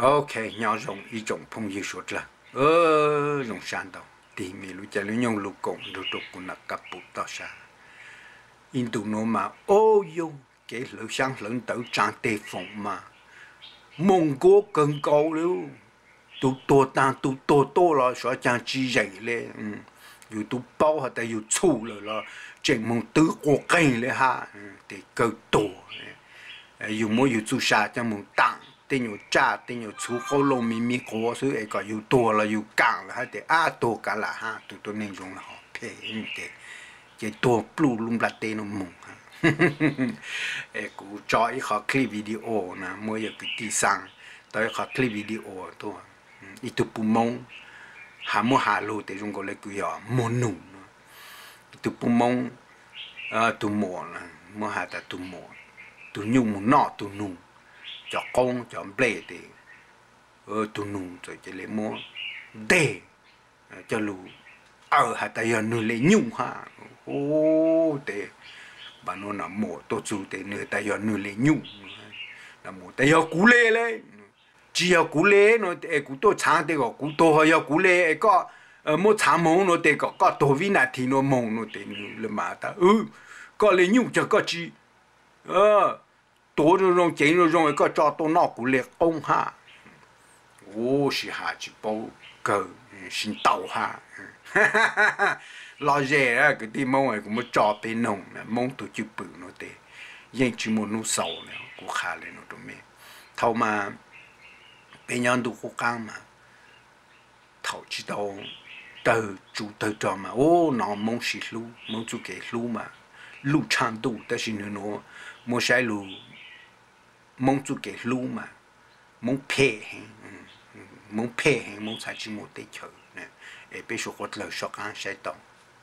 ok nhau dùng ý trọng phong yêu suốt là dùng san đâu thì mình lúc chơi lúc nhung lúc cộng lúc trục cũng là cặp bút tao sa in tụ nó mà ô dung cái lửa sáng lớn tử trang tê phòng mà mông cố cần cầu luôn tụ tô tan tụ tô tô là sợ trang chi dậy lên dù tụ bao hay tại dù chu là chuyện mông tứ cố cây lên ha thì cơ tổ dù mỗi dù chu sa cho mông tăng tên dù cha tên dù chú khâu lô mi cố số ấy có dù tổ là dù càng là hay để tổ cả là ha tụ nên dùng là họ phê cái tổ blue lum là tên nó mông cú cho ý họ clip video nè mỗi giờ cái tí sang tới họ clip video thôi ít tụ bù mông hà mua hà lô để dùng gọi là cái gì mua nụ tụ bù mông tụ mỏ nè mua hà ta tụ mỏ tụ nhung một nọ tụ nụ cho con cho bể thì tụ nụ rồi chỉ lấy mua để cho lù hà ta giờ nụ lấy nhung ha ô để bà nó nằm mổ tổ chủ để người ta giờ nửa lấy nhung là mổ ta giờ cú lê lấy chỉ giờ cú lê nó để cú tổ sáng để có cú tổ giờ cú lê có một sáng mông nó để có tổ vi nát thì nó mông nó để là mà ta có lấy nhung cho có chi tổ nó rong chế nó rong có cho tổ nó cú lê ông ha ô sĩ hà chỉ bao cờ xin tàu ha lo dễ á cái tí mông ấy cũng mới cho bên nông nè mông tụi chịu bự nó thế nhưng chỉ một nụ sầu nè cũng khá lên nó tụi mình thâu mà bên nhau tụi cố gắng mà thâu chỉ đâu từ chủ từ trò mà ô nó mông xịt lú mông chủ cái lú mà lú chăn đủแต่是nó mông sai lú mông chủ cái lú mà mông phê mông sai chỉ một tay chờ nè để bây giờ có lời sọc ăn sai tổng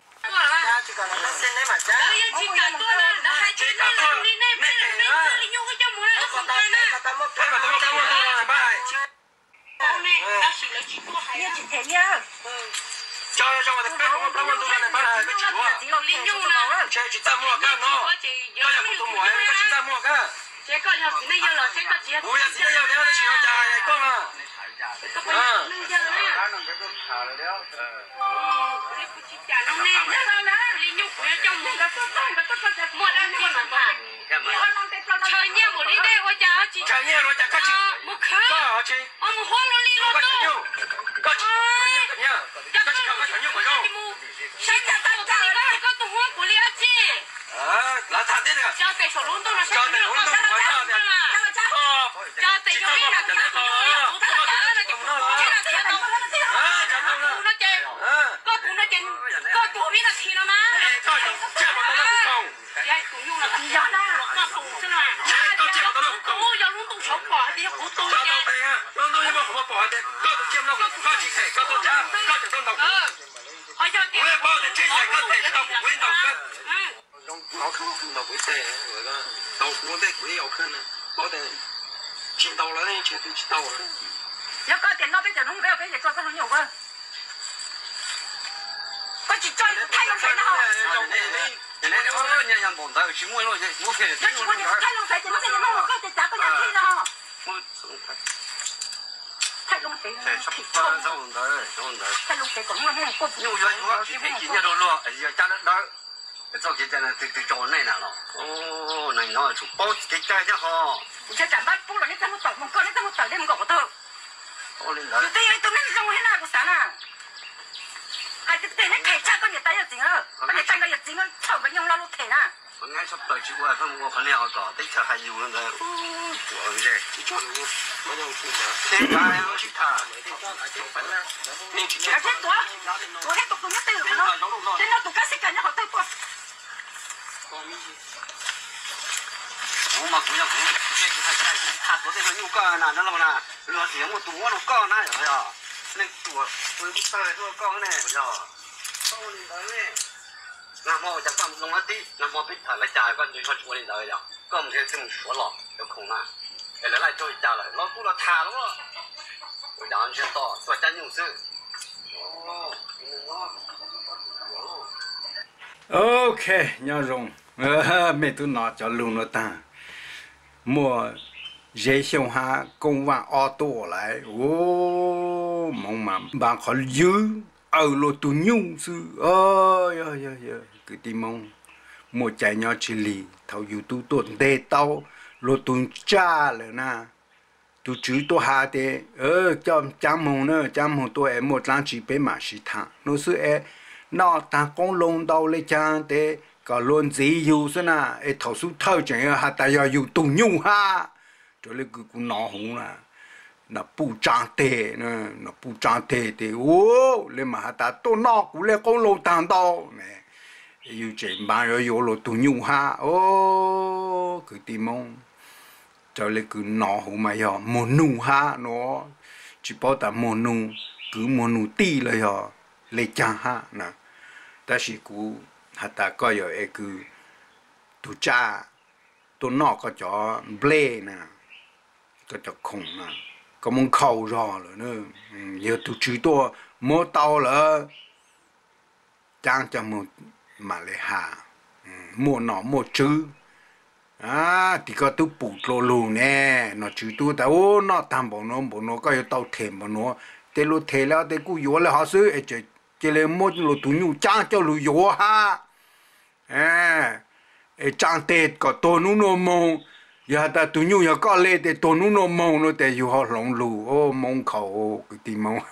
chơi nhẹ một lý đây ôi cha chị chơi nhẹ rồi cha có chị một khứ ông một hoa luôn đi luôn đâu có chị có chị không có chơi nhẹ của đâu sao cha ta đó có tụ hoa của liệt chị là thật đấy nè cha tệ sổ luôn đâu là sao tệ luôn đâu cha tệ vô đi là cha tệ vô đi là ta là cha là chồng cha là thiệt đâu nó chơi có tụ nó chơi có tụ biết là thiệt đâu mà cái tụ nhung là gì đó có tụ chứ là tụ giờ luôn tụ sống bỏ đi cũng tụ cha luôn nhưng mà không bỏ đi có tụ chiêm đâu có chỉ thể có tụ cha có chỉ tụ đâu ở giờ thì 我包的这些个得到不会到跟我看到不得那个到我得不要看呢我得知道了呢全都知道了有個電腦俾就弄俾我俾你做嗰種用啊我只做太陽水啦你我人忙到全部攞嘢我其實太陽水點解你攞我嗰隻雜嗰隻天啊我太陽水太陽水咁啊咩？ 因為我幾件嘢都攞，哎呀，加得做幾件啊，對做呢啦咯。哦，能攞做包幾件啫嗬。 而且賺翻煲落，你怎麼做？唔該，你怎麼做？你唔覺我都。 我嚟嚟。 你對到咩用喺哪個省啊？係對你其他嗰日第一錢啊，嗰日第個日錢我抽緊用攞落田啊。 我啱出對住我係分我份料個，的確係要咁樣。我嘅，我就先睇我去睇。 而且我喺讀到一堆人咯，你攞讀家識緊一學堆波。 我嘛估一估，即係佢嗰啲佢要高嗱，得啦嘛嗱，你話時我讀我度高嗱又係啊，你讀佢不晒嗰個高呢又，高年代呢，嗱我就咁弄一啲，嗱我俾台嚟จ่าย個最初我年代嘅就，ก็唔係政府落有窮啊，誒嚟嚟再จ่าย嚟，攞估落塔咯，我養先多，做真用事，哦， ok nhau rồng mấy tụi nó cho luôn nó ta mua dễ xong ha công văn ô tô lại ô mong mà bạn khó giữ ở lô tu nhung sư ơi ơi ơi ơi cứ tìm mong một chạy nhỏ chỉ lì thầu YouTube tuần đề tao lô tu cha rồi na tu chữ tu hà thế cho chăm mong nữa chăm mong tôi em một lần chỉ bé mà chỉ thằng nó sư em nó ta con lông đầu lấy chăng thế có luôn gì yêu thế na em thầu số thâu chẳng ha ta yêu tu nhung ha cho nên cứ nó hùng là bu trang tê nó bu trang tê tê ô lên mà ta tôi nó cũng lên con lông tàng đâu nè yêu chuyện bao giờ yêu lo tu nhung ha ô cứ tìm mong cho nên cứ nó hùng mà giờ một nụ ha nó chỉ bảo ta một nụ cứ một nụ tì là giờ lấy chăng ha nè ta chỉ cứ ta coi giờ cứ tu cha tôi nó có cho ble nèก็จะคงนะก็มึงเข้ารอเลยเนอะเยอะตุชีตัวโมเตาเลยจ้างจะมาเลยหาโมหนอโมจื้อที่ก็ตุปูโลลูแน่หนอจื้อตัวแต่โอ้หนอทำบ่โนก็อยู่เตาเทมบ่โนเตลูเทแล้วเตกูอยู่แล้วหาซื้อเจเลยโมโลตุญูจ้างเจ้าลูอยู่ฮะจ้างเตก็ตัวนู้นโมgiờ ta tụi nhung giờ có lẽ để tụi nó mong nó để yêu họ lòng lù ô mong khẩu cái gì mong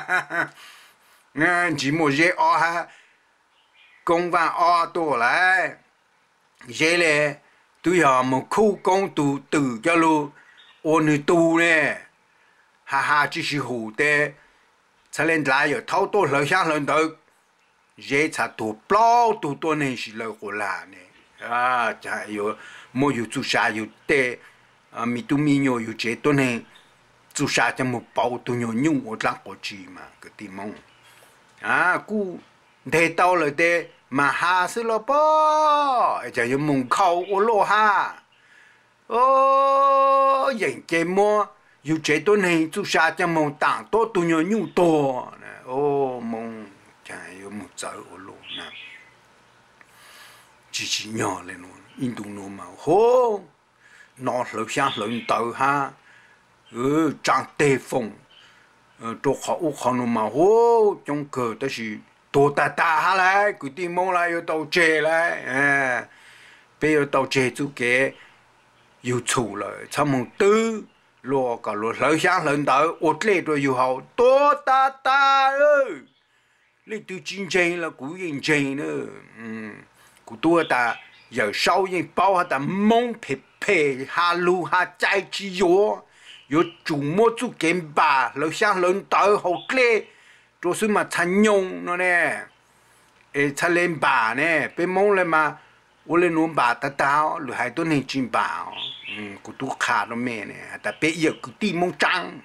nghe chỉ một dễ o ha công văn o tổ lại dễ lẽ tụi họ một khu công tụ tử cho lu ôn tu nè ha chỉ是hủ de才能来有偷多留下人头dễ才多包多呢是了过来呢才有mỗi yêu chú sa yêu tê mi tu mi nhô yêu chế tôn hè chú sa cho một bao tu nhô nhung ở lăng cổ chi mà cái tim mong cú để taoเลยtê mà ha sư lo po cho yêu mong khâu ô lô ha ô dành chế mua yêu chế tôn hè chú sa cho mong tảng to tu nhô nhung to ô mong cho yêu một giờ ô lô nè chỉ nhỏ lên luôn in tu nó mà hô nó lợn sáng lợn tàu ha trang tê phong đồ họ nó mà hô trong cờ đó là đồ ta ha lại cứ tìm mong lại tàu chè lại bây giờ tàu chè chú kế yêu chủ rồi sao mong tư lo cả lo lợn sáng lợn tàu ốt lệ rồi yêu hậu đồ ta ơi lấy từ chiến tranh là cú chiến tranh nữa cú tua ta giờ sau những bao hạt mông phê hà lu hà trái chi yo chủ mua chú kiếm bà lâu sang lớn tới hậu lệ rồi xứ mà thành nhung nó nè thành lên bà nè bên mông lên mà ô lên nuông bà ta tao rồi hai tuần hình chim bà của tôi khá nó mẹ nè ta bé giờ cứ tìm mông trắng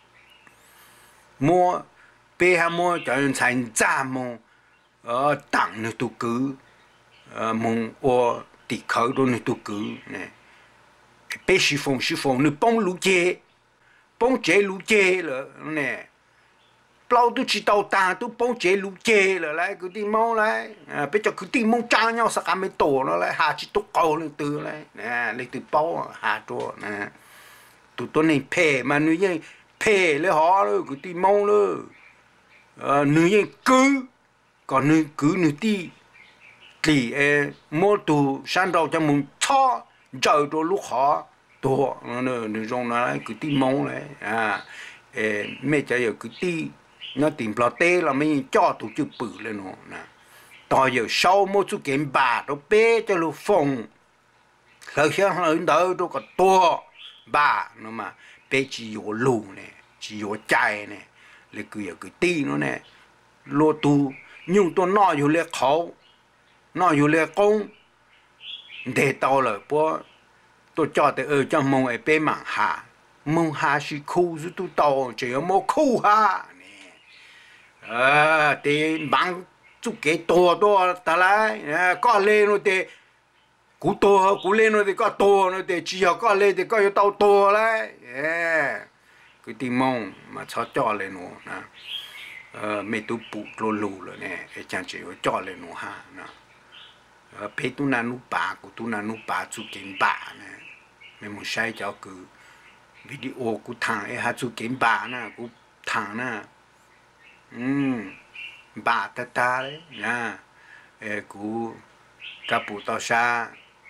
mua bé hà mua cho nên thành ra mông tặng nữa tôi cứ mong ô tỉ khởi rồi tôi cứ nè bé sư phong nó bông lũ chê rồi nè bao tôi chỉ tàu ta tôi bông chế lũ chê rồi lại cứ đi mong lại bé cho cứ đi mong trang nhau sao cả mấy tổ nó lại hà chỉ tôi cầu lên từ lại nè lấy từ bao hà cho nè tụi tôi này phê mà nữ nhân phê lấy họ rồi cứ đi mong rồi nữ nhân cứ còn nữ cứ nữ đi thì mua tù san đầu cho mình cho giờ đồ lúc họ đồ nó trong nó cứ tìm mong đấy mẹ cha giờ cứ tìm nó tìm plot tê là mình cho tụ chữ bự lên nó nè tao giờ sau mua chút kiếm bà nó bé cho lu phong lời sáng lời đó nó có to bà nó mà bé chỉ có lù nè chỉ có chạy nè lấy cứ tìm nó nè lô tu nhưng tôi nóiอยู่เลยเขาnóอยู่เลยcông để tao là bố tôi cho tới cho mong ấy bé mảng hà是khu giúp tôi tao chỉ có một khu ha nè thì bằng chút cái to ta lại có lên rồi thì cú lên rồi thì có to rồi thì chỉ có lên thì có tao to lại cái tìm mong mà cho lên nó nè mấy tụ bụt lù rồi nè chẳng chỉ có cho lên nó ha nè bé tu nanu bà của tu nanu bà chú kiến bà nè mấy một sai cho cứ video của thằng ấy hát chú kiếm bà nè của thằng nè bà ta đấy nha của các bộ tao xa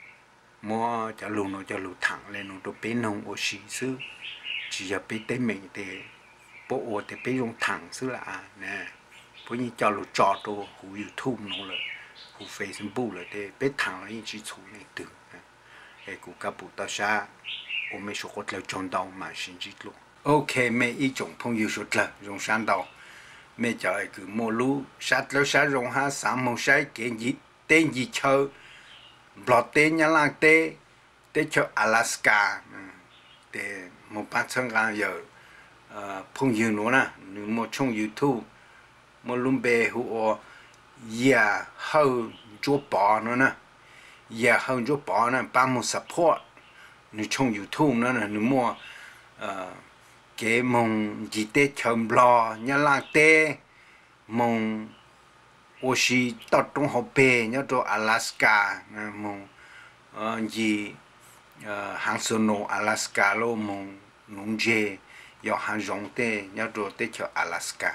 mua cho lù nó cho lù thẳng lên nó đồ bên nông ô xí sư chỉ là bên tên mình thì bộ ô thì bên dùng thẳng sư là nè bữa như cho lù trò đồ hú YouTube nó là hú Facebook là thì bên thẳng là những chỉ chủ này từ của các bộ tao xa ô mấy số cốt lâu tròn đầu mà xin chỉ luôn ok mấy ý trọng phong yêu số là dùng sáng đầu mấy cho ai cứ mua lú sát lâu sát dùng ha sáng mong sai cái gì tên gì chơi lọt tên nhà làng tê cho Alaska để một bạn sang gang giờ phong yêu nữa nè nếu một trong YouTube một luôn bề hữu ya hậu chỗ bỏ nữa nè ya hậu chỗ bỏ nè bạn một support nếu trong YouTube nữa nè nếu mua cái mong gì tê chấm lo nhà làng tê mong我是到中后北，叫做 Alaska， 蒙gì hàng sơn nô Alaska lo mong nông chế,要hàng rong tê,叫做tê cho Alaska，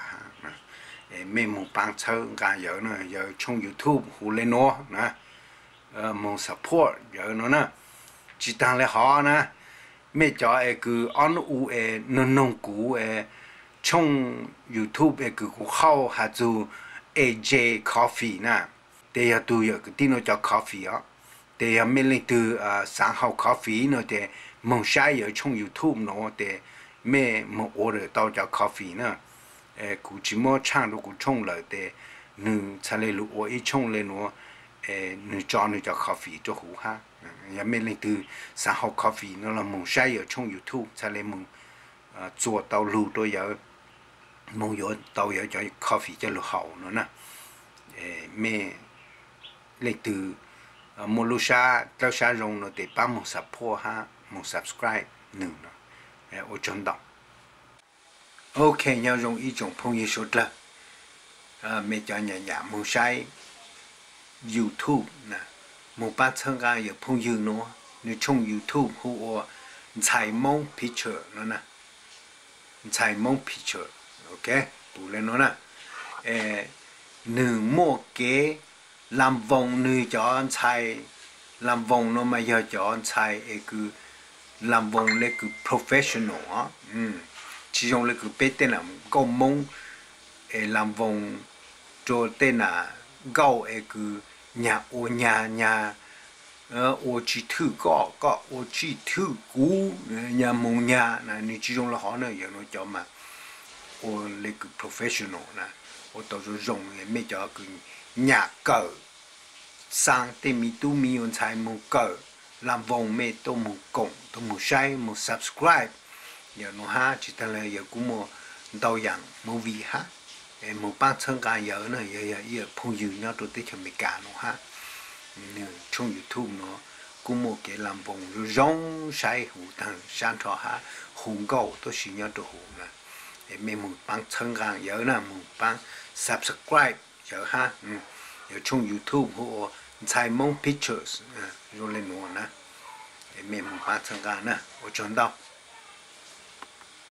mấy mong bằng chơi cái giờ nữa, giờ trong YouTube hú lên nó, nè, mong support giờ nó nè, chỉ tăng lại họ nè, mấy cho cứ ăn u nông cũ trong YouTube cứ khâu hạt dù AJ Coffee nè, đây là tôi cái tin nó cho coffee á, đây là mình lấy từ sáng hậu coffee nó để mong sai ở trong YouTube nó để mình mong order tao cho coffee nè, cũng chỉ mua chăng rồi cũng trông lại để nữ thay lấy lúc ở trông lên nó, nữ cho coffee cho hú ha, nhà mình lấy từ sáng hậu coffee nó là mong sai ở trong YouTube thay lấy mong做到路都有。冇有到有咗 coffee 即係落後咯呐，咩嚟từ冇錄下到下用咯，哋幫冇 support 下冇 subscribe 能咯，我知道。OK， 要用一種朋友說啦，咩叫人家冇晒 YouTube 呐，冇把參加有朋友咯，你從 YouTube 好我採夢 picture 咯呐，採夢 picture。ok tụ lên nó nè nửa mua cái làm vòng nửa cho anh xài làm vòng nó mà giờ cho anh xài cứ làm vòng lấy cứ professional á chỉ dùng lấy cứ biết tên là công mông làm vòng cho tên là gạo cứ nhà ô nhà ô chỉ thử có ô chỉ thử cũ nhà mông nhà là nửa chỉ dùng là họ nữa giờ nó cho mà ô lấy cái professional nè, ô tao rồi dùng cái mấy cho cái nhà cờ sang tên mi tu mi on xài một cờ làm vòng mấy tôi một cộng tôi một share một subscribe giờ nó ha chỉ ta là giờ cũng một đầu dạng một vị ha một ban chân cả giờ nữa giờ phong dư nhau tôi tới cho mấy cả nó ha trong YouTube nó cũng một cái làm vòng rồi giống sai hủ thằng sang trò ha hùng cầu tôi xin nhau tôi hùng nè mình một bằng chân gang giờ nè một bằng subscribe giờ ha giờ trong YouTube họ xài mong pictures rồi lên nó nè mình một bằng chân gang nè ở trong đó